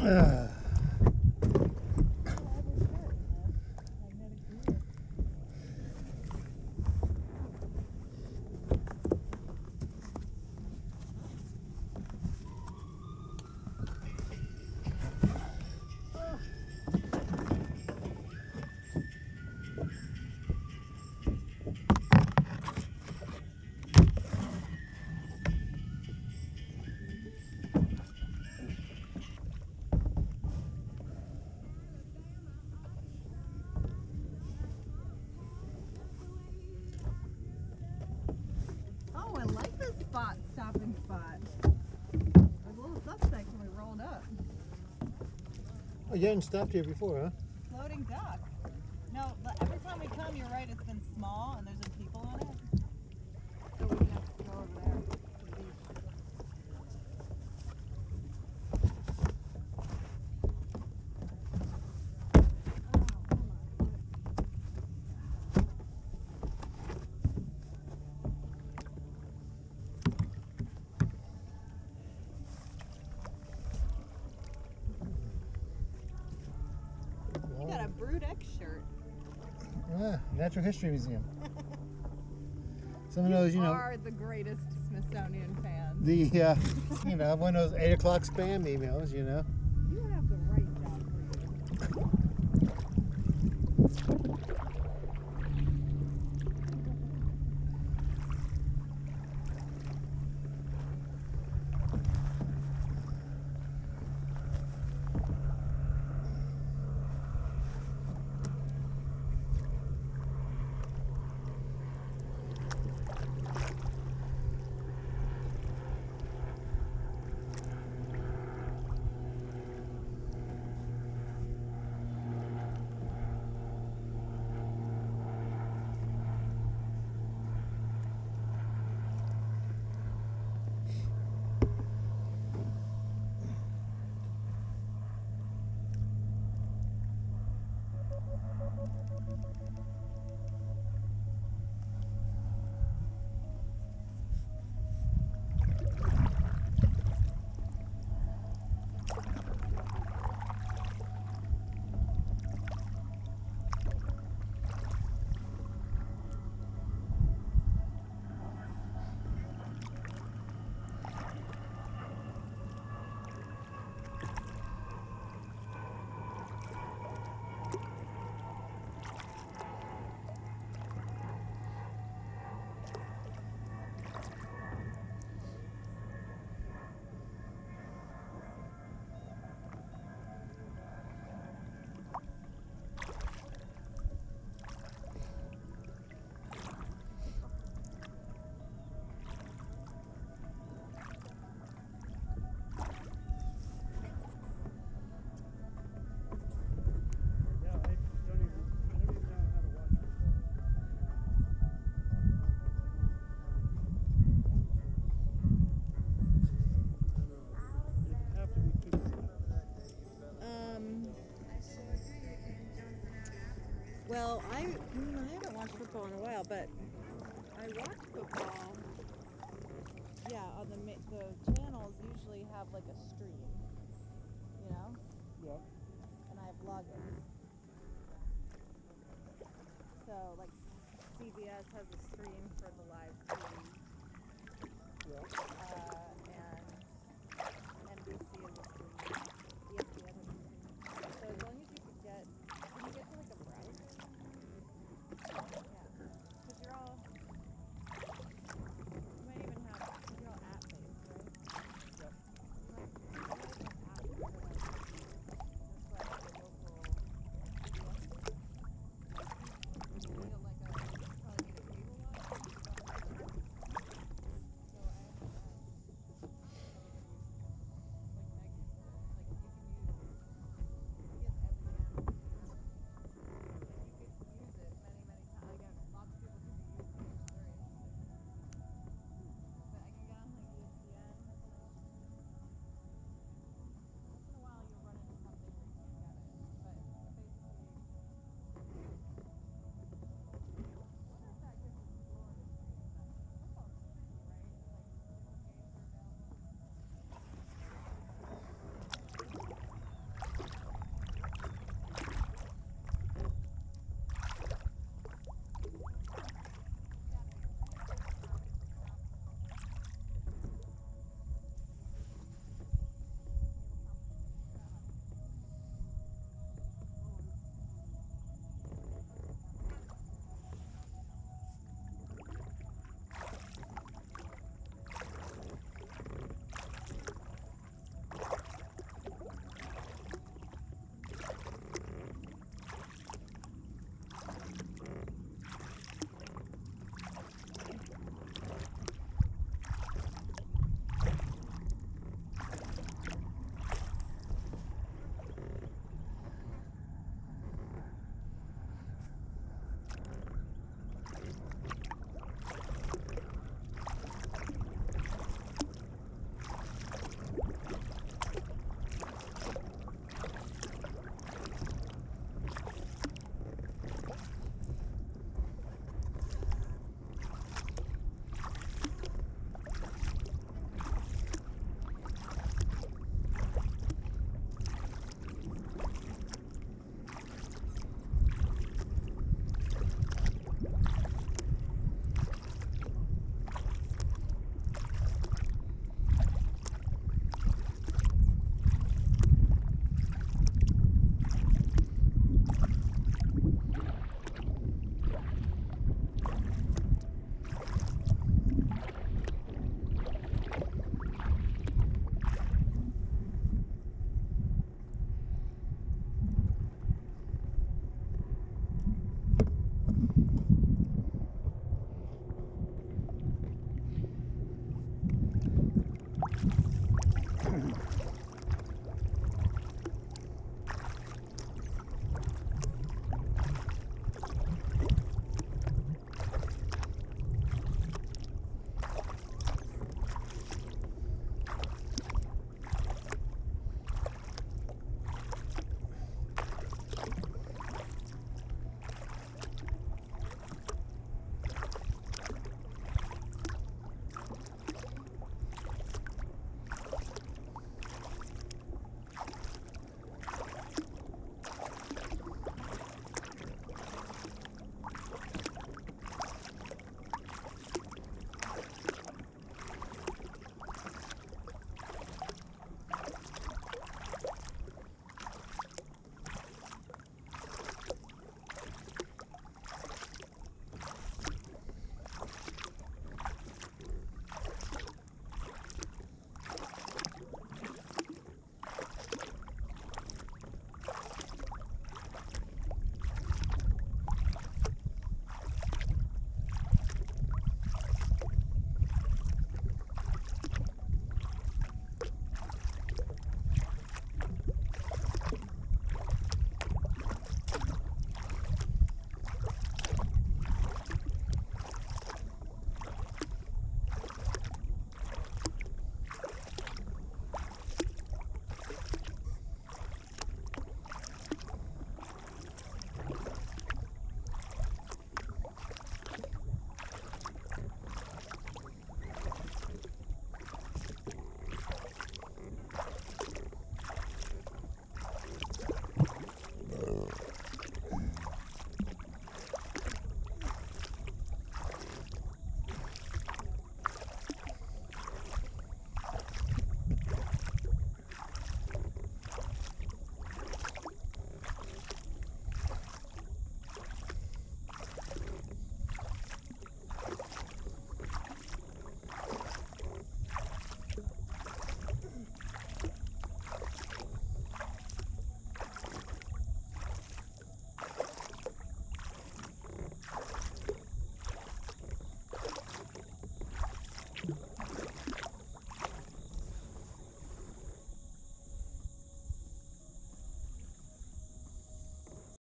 Oh, I like this stopping spot. It was a little suspect when we rolled up. Oh, you hadn't stopped here before, huh? Floating dock. No, but every time we come, you're right, it's been small and there's been people on it. So we have to go over there to the beach. You got a Brood X shirt. Ah, Natural History Museum. Some of You those, are the greatest Smithsonian fan. the, one of those 8 o'clock spam emails, You have the right job for you. Well, I haven't watched football in a while, but I watch football. Yeah, on the channels usually have like a stream, Yeah. and I have logins. So like CBS has a stream for the live TV. Yeah.